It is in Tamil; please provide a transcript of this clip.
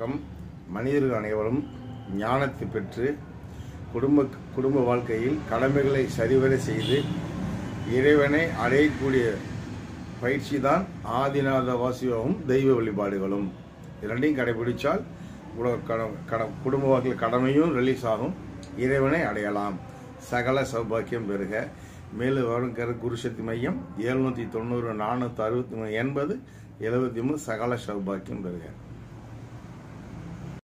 வணக்கம். மனிதர்கள் அனைவரும் ஞானத்தை பெற்று குடும்ப வாழ்க்கையில் கடமைகளை சரிவர செய்து இறைவனை அடையக்கூடிய பயிற்சி தான் ஆதிநாத வாசியமும் தெய்வ வழிபாடுகளும். இரண்டையும் கடைபிடிச்சால் குடும்ப வாழ்க்கையில் கடமையும் ரிலீஸ் ஆகும், இறைவனை அடையலாம். சகல சௌபாக்கியம் பெறுக. மேலும் வரும் குருசக்தி மையம் 790 463 80 73 சகல சௌபாக்கியம் பெறுக.